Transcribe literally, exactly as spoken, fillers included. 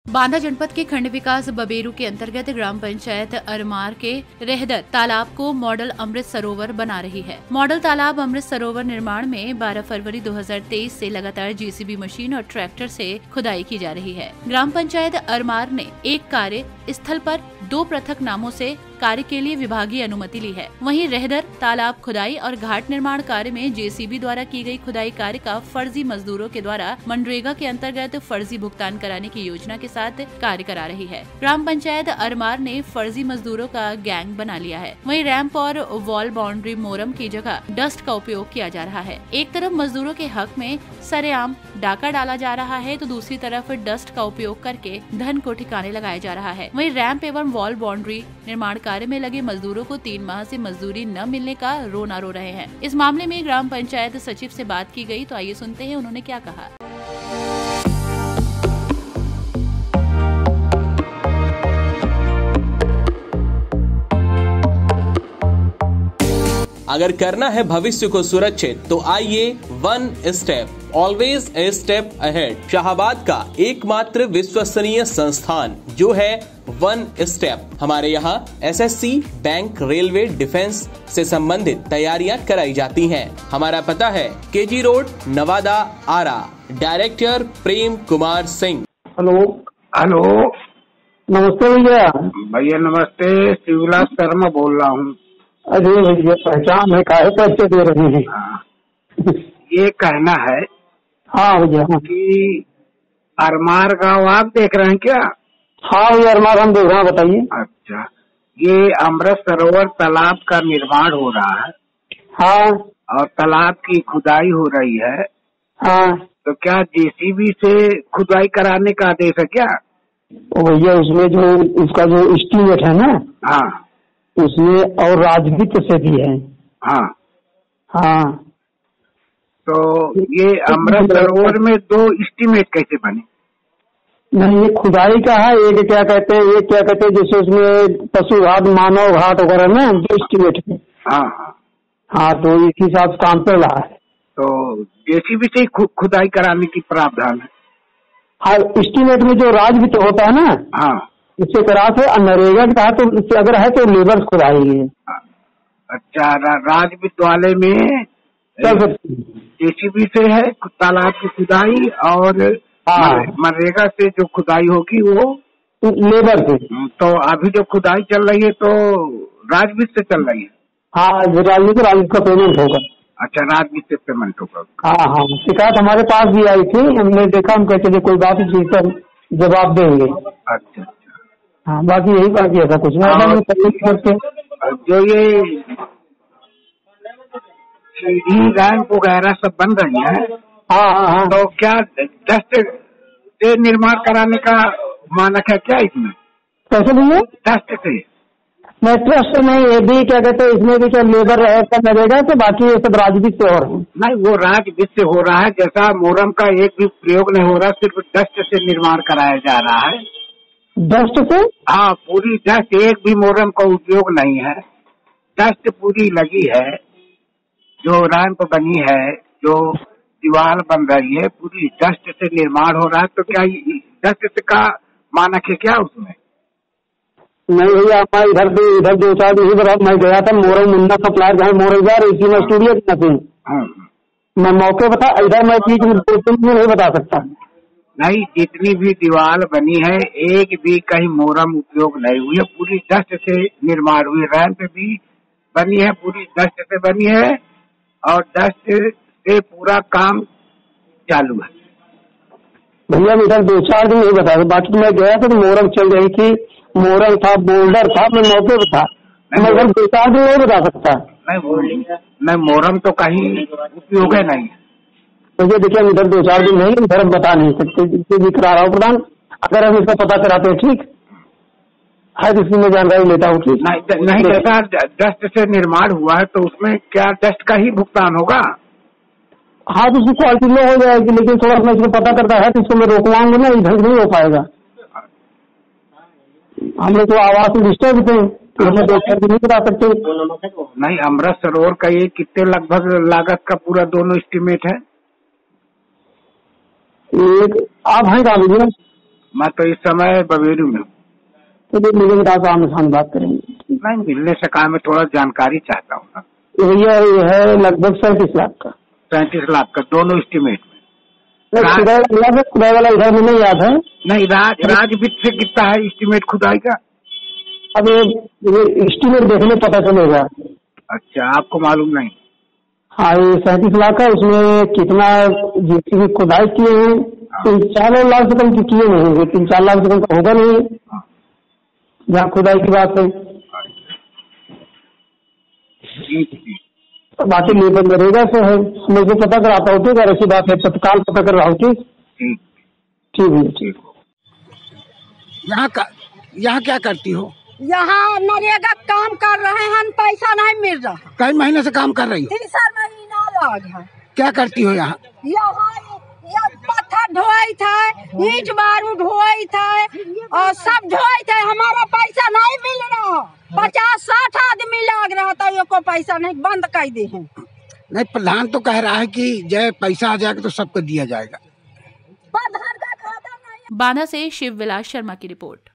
बांदा जनपद के खंड विकास बबेरू के अंतर्गत ग्राम पंचायत अरमार के रहदर तालाब को मॉडल अमृत सरोवर बना रही है। मॉडल तालाब अमृत सरोवर निर्माण में बारह फरवरी दो हज़ार तेईस से लगातार जेसीबी मशीन और ट्रैक्टर से खुदाई की जा रही है। ग्राम पंचायत अरमार ने एक कार्य स्थल पर दो पृथक नामों से कार्य के लिए विभागीय अनुमति ली है। वहीं रहदर तालाब खुदाई और घाट निर्माण कार्य में जेसीबी द्वारा की गई खुदाई कार्य का फर्जी मजदूरों के द्वारा मनरेगा के अंतर्गत फर्जी भुगतान कराने की योजना के साथ कार्य करा रही है। ग्राम पंचायत अरमार ने फर्जी मजदूरों का गैंग बना लिया है। वहीं रैंप और वॉल बाउंड्री मोरम की जगह डस्ट का उपयोग किया जा रहा है। एक तरफ मजदूरों के हक में सरेआम डाका डाला जा रहा है तो दूसरी तरफ डस्ट का उपयोग करके धन को ठिकाने लगाया जा रहा है। वहीं रैंप एवं वॉल बाउंड्री निर्माण कार्य में लगे मजदूरों को तीन माह से मजदूरी न मिलने का रोना रो रहे हैं। इस मामले में ग्राम पंचायत सचिव से बात की गई तो आइए सुनते हैं उन्होंने क्या कहा। अगर करना है भविष्य को सुरक्षित तो आइए one step always a step ahead. Shahabad का एकमात्र विश्वसनीय संस्थान जो है वन स्टेप। हमारे यहाँ एसएससी, बैंक, रेलवे, डिफेंस से संबंधित तैयारियां कराई जाती हैं। हमारा पता है KG road, Nawada, Ara. Director Prem Kumar Singh. Hello hello नमस्ते भैया। भैया नमस्ते, शिवलाल शर्मा बोल रहा हूँ। अरे भैया पहचान है, काहे पैसे दे रहे हैं? ये कहना है हाँ भैया हाँ। कि अरमार गाँव आप देख रहे हैं क्या? हाँ भैया अरमार हम देख रहे हैं, बताइए। अच्छा, ये अमृत सरोवर तालाब का निर्माण हो रहा है। हाँ। और तालाब की खुदाई हो रही है। हाँ। तो क्या जेसीबी से खुदाई कराने का आदेश है क्या? ओ भैया उसमें जो उसका जो एस्टीमेट है ना, हाँ उसमें और राजवित्त से भी है। हाँ हाँ। तो ये अमृत सरोवर में दो एस्टीमेट कैसे बने? नहीं, ये खुदाई का है, एक क्या कहते हैं, एक क्या कहते हैं जैसे उसमें पशु घाट, मानव घाट वगैरह ना, दो एस्टीमेट है। हाँ हाँ, तो इस हिसाब से काम चल रहा है। तो जेसीबी से ही खुदाई कराने की प्रावधान है। हाँ, एस्टीमेट में जो राजवित्त होता है ना, हाँ उससे करा थे। नरेगा का है तो उससे अगर है तो लेबर खुदाई। अच्छा, राज विद्यालय में जेसीबी से है तालाब की खुदाई और मनरेगा से जो खुदाई होगी वो लेबर से। तो अभी जो खुदाई चल रही है तो राजवित्त से चल रही है। हाँ, राजवित्त राजवित्त का पेमेंट होगा। अच्छा, राजवित्त से पेमेंट होगा। हाँ हाँ, शिकायत हमारे पास भी आई थी, हमने देखा, हम कहते थे कोई बात इस चीज पर जवाब देंगे। अच्छा हाँ, बाकी यही बाकी ऐसा कुछ नहीं। जो ये सीढ़ी रैंप वगैरह सब बन रही है, हाँ हाँ हाँ, तो क्या डस्ट से निर्माण कराने का मानक है क्या इसमें? कैसे भैया? डस्ट से मैं ट्रस्ट से नहीं, ये भी क्या कहते हैं इसमें भी क्या लेबर रहेगा लगेगा, तो बाकी ये सब राजवित्त से हो रहा है। नहीं, वो राजवित्त से हो रहा है। जैसा मोरम का एक भी प्रयोग नहीं हो रहा, सिर्फ डस्ट से निर्माण कराया जा रहा है। डस्ट से? हाँ, पूरी डस्ट, एक भी मोरम का उपयोग नहीं है। डस्ट पूरी लगी है, जो रैंप बनी है, जो दीवार बन रही है, पूरी डस्ट से निर्माण हो रहा है। तो क्या डस्ट का मानक है क्या उसमें? नहीं भैया, मैं इधर भी इधर दो चार दिन बाद मैं गया था मोरम मुन्ना सप्लायर जहाँ मोरम जा रही थी, मैं स्टूडियो में मैं मौके बता, इधर मैं बीच में दो तीन दिन नहीं बता सकता। नहीं, जितनी भी दीवार बनी है एक भी कहीं मोरम उपयोग नहीं हुई है, पूरी डस्ट से निर्माण हुई। रैंप भी बनी है, पूरी डस्ट से बनी है और डस्ट से पूरा काम चालू है। भैया इधर दो चार दिन नहीं बता, बाकी मैं गया था तो मोरम चल रही थी, मोरम था, बोल्डर था, मैं मौके पर था, मैं दो चार दिन नहीं बता सकता। नहीं, मैं मोरम तो कहीं उपयोग है नहीं। मुझे देखिए इधर दो चार दिन नहीं, इधर हम बता नहीं सकते, इससे भी करा रहा हूँ प्रधान। अगर हम इसका पता कराते हैं ठीक है, इसकी मैं जानकारी लेता हूँ। ठीक नहीं, नहीं, जैसा डस्ट से निर्माण हुआ है तो उसमें क्या डस्ट का ही भुगतान होगा? हाँ, तो उसकी क्वालिटी लो हो जाएगी, लेकिन थोड़ा मैं इसको पता करता है तो इसको मैं रोकवाऊंगा ना, इधर नहीं हो पाएगा। हम लोग तो आवाज से डिस्टर्ब थे, हमें दो चार दिन नहीं बता सकते। नहीं, अमृत सरोवर का ये कितने लगभग लागत का पूरा दोनों एस्टीमेट है? एक आप हैं कहाँ भैया? मैं तो इस समय बबेरू में हूँ। तो फिर मुझे बता दो, आमने सामने बात करेंगे। नहीं, मिलने से कहा, मैं थोड़ा जानकारी चाहता हूँ ना। ये भैया ये है लगभग सैंतीस लाख का। पैंतीस लाख का दोनों एस्टीमेट में। खुदाई वाला खुदाई वाला इधर में नहीं याद है। नहीं, राज राज वित्त से कितना है एस्टीमेट खुदाई का? अब ये एस्टीमेट देखने पता चलेगा। अच्छा, आपको मालूम नहीं? हाँ, ये सैंतीस लाख है। उसमें कितना जितनी खुदाई किए हैं, तीन चार लाख से कम किए नहीं होंगे। तीन चार लाख से कम का होगा नहीं जहाँ खुदाई की बात है। तो बाकी लेबर मरेगा से है, मैं जो पता कराता हूँ। ठीक है, ऐसी बात है, तत्काल पता कर रहा हूँ। ठीक ठीक है, ठीक। यहाँ का यहाँ क्या करती हो? यहाँ नरेगा काम कर रहे हैं, पैसा नहीं मिल रहा। कई महीने से काम कर रही हो? तीसरा महीना लग है। क्या करती हो यहाँ? यहाँ पत्थर ढोई था, ईंट बारू ढोई था और सब ढोई थे। हमारा पैसा नहीं मिल रहा। पचास साठ आदमी लग रहा था, ये को पैसा नहीं, बंद कर दी है। नहीं, प्रधान तो कह रहा है कि जब पैसा आ जाएगा तो सबको दिया जाएगा। प्रधान का खाता नहीं। बांदा से शिव विलास शर्मा की रिपोर्ट।